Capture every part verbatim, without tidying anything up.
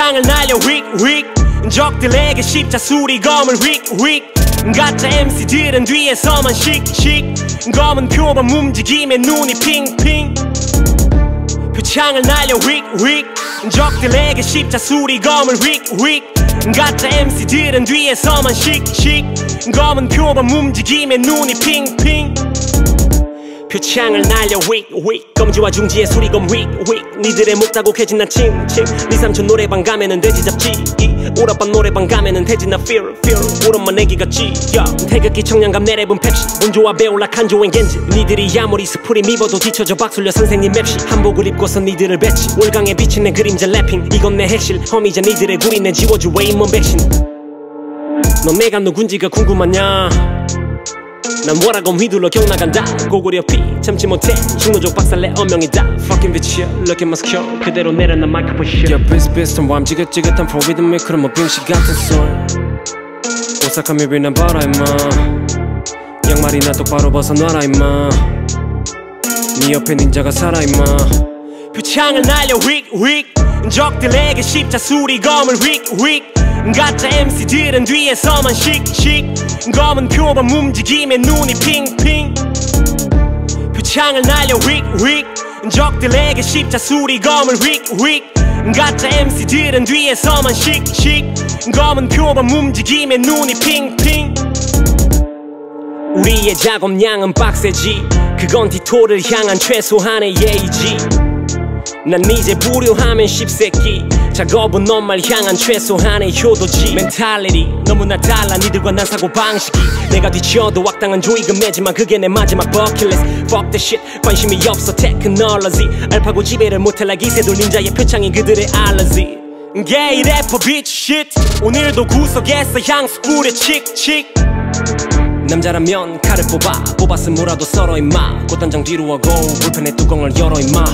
표창을 날려 윅윅 적들에게 십자수리 검을 윅윅 가짜 엠씨들은 뒤에서만 씩씩 검은 표범 움직임에 눈이 핑핑 표창을 날려 윅윅 적들에게 십자수리 검을 윅윅 가짜 엠씨들은 뒤에서만 씩씩 검은 표범 움직임에 눈이 핑핑 표창을 날려 윅윅 검지와 중지의 수리검 윅윅 니들의 목다곡해진 난 칭칭 니 삼촌 노래방 가면은 돼지 잡지 오라빠 노래방 가면은 돼지 나 feel feel 오랜만 애기 같지 yeah. 태극기 청량감 내 랩은 펩시 본조와 베올라 칸조엔 겐지 니들이 아무리 스프림 입어도 뒤쳐져 박술려 선생님 맵시 한복을 입고서 니들을 뱉지 올강에 비친 내 그림자 랩핑 이건 내 핵실 험이자 니들의 구리 내 지워줄 웨이먼 백신 넌 내가 누군지가 궁금하냐 난 뭐라고 휘둘러 경나간다 고구려 피 참지 못해 흉노족 박살내 어명이다 Fucking bitch yeah, look at my skill 그대로 내려 난 마이크폰 shit Yeah 비슷비슷한 왬 지긋지긋한 flow 리듬에 그런 뭐 빙시 같은 소리 오싹한 뮤비 난 봐라 임마 양말이나 똑바로 벗어놔라 임마 네 옆에 닌자가 살아 임마 표창을 날려 윅윅 적들에게 십자수리 검을 윅윅 가짜 엠씨들은 뒤에서만 씩씩 검은 표범 움직임에 눈이 핑핑 표창을 날려 윅윅 적들에게 십자수리 검을 윅윅 가짜 엠씨들은 뒤에서만 씩씩 검은 표범 움직임에 눈이 핑핑 우리의 작업량은 빡세지 그건 디토를 향한 최소한의 예의지 난 이제 불효하면 십새끼 작업은 넌 말 향한 최소한의 효도지 멘탈리티 너무나 달라 니들과 난 사고방식이 내가 뒤치어도 악당한 조이금 내지만 그게 내 마지막 버킷리스트 Fuck the shit 관심이 없어 테크놀로지 알파고 지배를 못할 날 기세돌 닌자의 표창이 그들의 알러지 게이 래퍼 비치 shit 오늘도 구석에서 향수 뿌려 칙칙 남자라면 칼을 뽑아 뽑았음 뭐라도 썰어 임마 꽃단장 뒤로 하고 불펜의 뚜껑을 열어 임마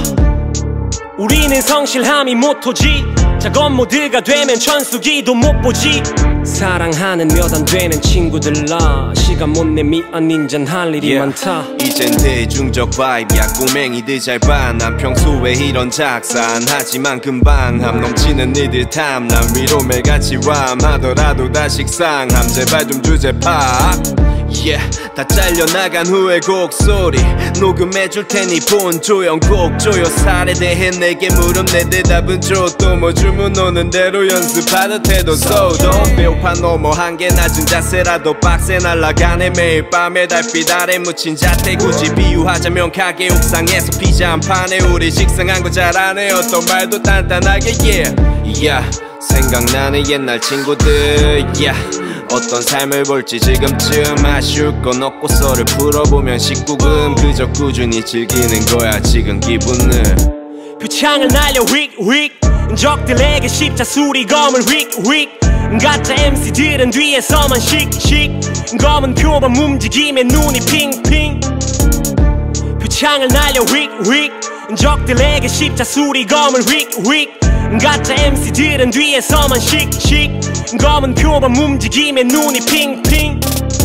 우리는 성실함이 모토지 작업 모드가 되면 천수기도 못 보지 사랑하는 몇 안 되는 친구들라 시간 못 내미안 닌잔 할 일이 yeah. 많다 이젠 대중적 바이브야 꼬맹이들 잘 봐 난 평소에 이런 작산 하지만 금방 함 넘치는 니들 탐난 위로 매같이 람하더라도 다 식상함 제발 좀 주제 파 Yeah, 다 잘려나간 후에 곡소리 녹음해줄 테니 본 조형 꼭 줘요 살에 대해 내게 물음 내 대답은 줘 또 뭐 주문 오는 대로 연습하듯 해도 소도 배우파 넘어 한계 낮은 자세라도 빡세 날아가네 매일 밤에 달빛 아래 묻힌 자태 굳이 비유하자면 가게 옥상에서 피자 한 판에 우리 식상한 거 잘 아네 어떤 말도 단단하게 yeah yeah 생각나는 옛날 친구들 yeah 어떤 삶을 볼지 지금쯤 아쉬울 건 없고 썰을 풀어보면 십구 금 그저 꾸준히 즐기는 거야 지금 기분은 표창을 날려 윅윅 적들에게 십자수리 검을 윅윅 가짜 엠씨들은 뒤에서만 씩씩 검은 표범 움직임에 눈이 핑핑 표창을 날려 윅윅 적들에게 십자수리 검을 윅윅 가짜 엠씨들은 뒤에서만 씩씩 검은 표범 움직임에 눈이 핑핑